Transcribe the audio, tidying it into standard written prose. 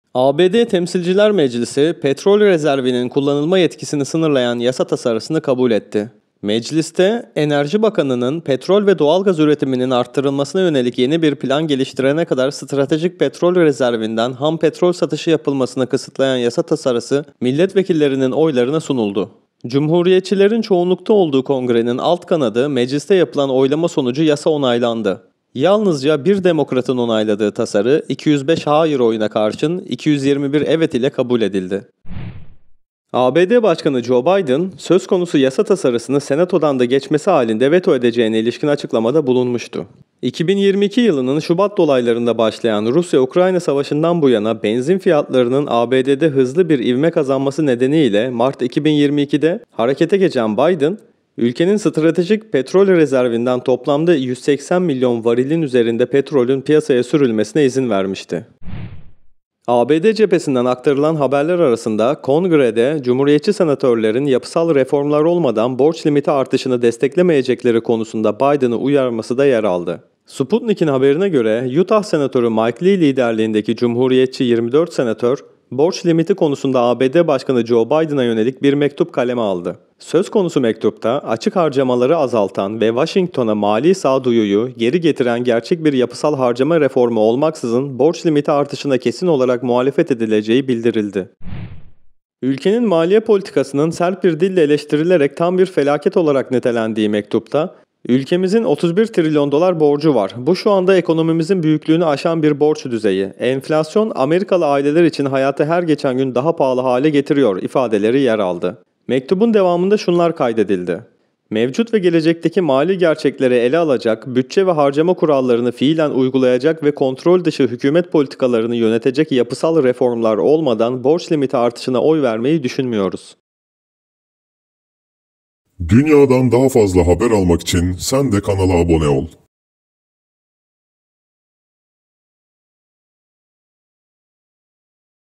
ABD Temsilciler Meclisi, petrol rezervinin kullanılma yetkisini sınırlayan yasa tasarısını kabul etti. Mecliste, Enerji Bakanı'nın petrol ve doğalgaz üretiminin arttırılmasına yönelik yeni bir plan geliştirene kadar stratejik petrol rezervinden ham petrol satışı yapılmasını kısıtlayan yasa tasarısı, milletvekillerinin oylarına sunuldu. Cumhuriyetçilerin çoğunlukta olduğu kongrenin alt kanadı mecliste yapılan oylama sonucu yasa onaylandı. Yalnızca bir demokratın onayladığı tasarı 205 hayır oyuna karşın 221 evet ile kabul edildi. ABD Başkanı Joe Biden, söz konusu yasa tasarısını Senato'dan da geçmesi halinde veto edeceğine ilişkin açıklamada bulunmuştu. 2022 yılının Şubat dolaylarında başlayan Rusya-Ukrayna savaşından bu yana benzin fiyatlarının ABD'de hızlı bir ivme kazanması nedeniyle Mart 2022'de harekete geçen Biden, ülkenin stratejik petrol rezervinden toplamda 180 milyon varilin üzerinde petrolün piyasaya sürülmesine izin vermişti. ABD cephesinden aktarılan haberler arasında kongrede Cumhuriyetçi senatörlerin yapısal reformlar olmadan borç limiti artışını desteklemeyecekleri konusunda Biden'ı uyarması da yer aldı. Sputnik'in haberine göre Utah Senatörü Mike Lee liderliğindeki Cumhuriyetçi 24 senatör, borç limiti konusunda ABD Başkanı Joe Biden'a yönelik bir mektup kaleme aldı. Söz konusu mektupta açık harcamaları azaltan ve Washington'a mali sağduyuyu geri getiren gerçek bir yapısal harcama reformu olmaksızın borç limiti artışına kesin olarak muhalefet edileceği bildirildi. Ülkenin maliye politikasının sert bir dille eleştirilerek tam bir felaket olarak nitelendiği mektupta, ülkemizin 31 trilyon dolar borcu var. Bu şu anda ekonomimizin büyüklüğünü aşan bir borç düzeyi. Enflasyon Amerikalı aileler için hayatı her geçen gün daha pahalı hale getiriyor ifadeleri yer aldı. Mektubun devamında şunlar kaydedildi. Mevcut ve gelecekteki mali gerçekleri ele alacak, bütçe ve harcama kurallarını fiilen uygulayacak ve kontrol dışı hükümet politikalarını yönetecek yapısal reformlar olmadan borç limiti artışına oy vermeyi düşünmüyoruz. Dünyadan daha fazla haber almak için sen de kanala abone ol.